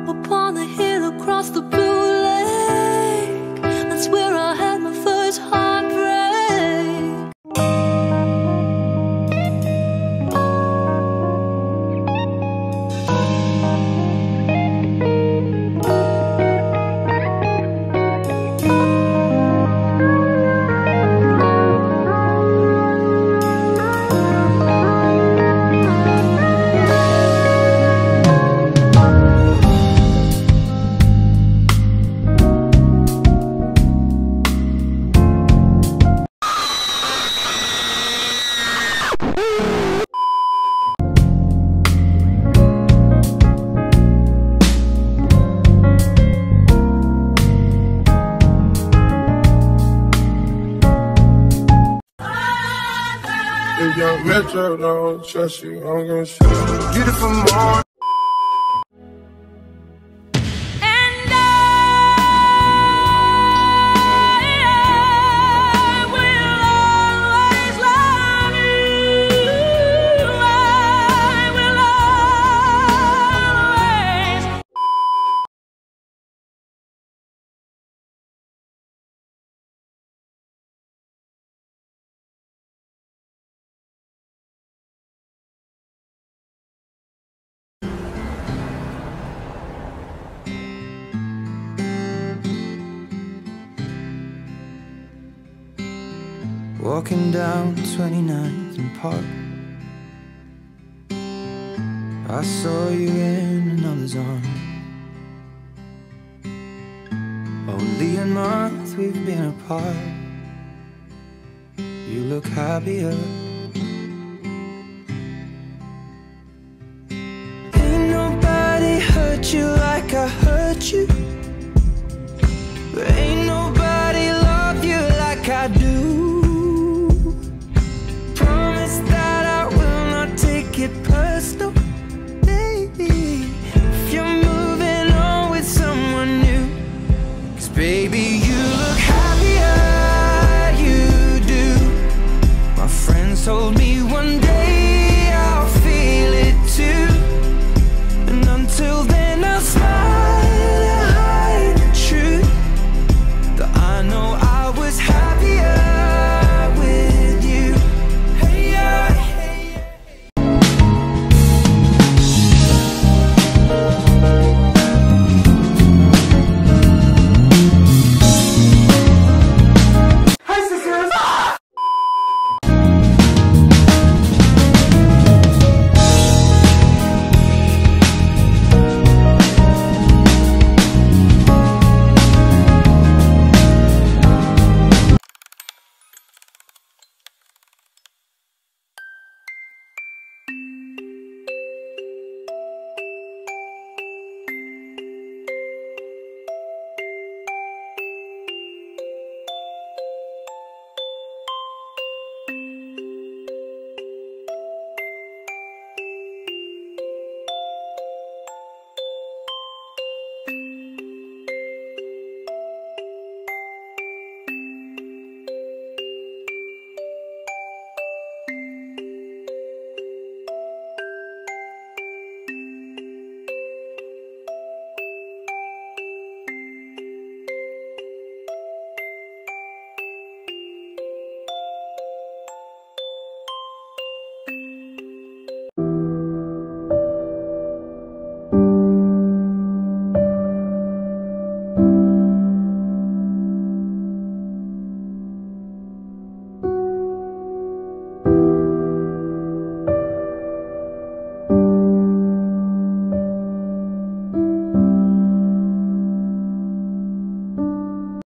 upon the hill across the blue lake. That's where I had my first heartbreak. If young Metro don't trust you, I'm gonna shoot you. Beautiful morning. Walking down 29th and Park, I saw you in another's arms. Only a month we've been apart. You look happier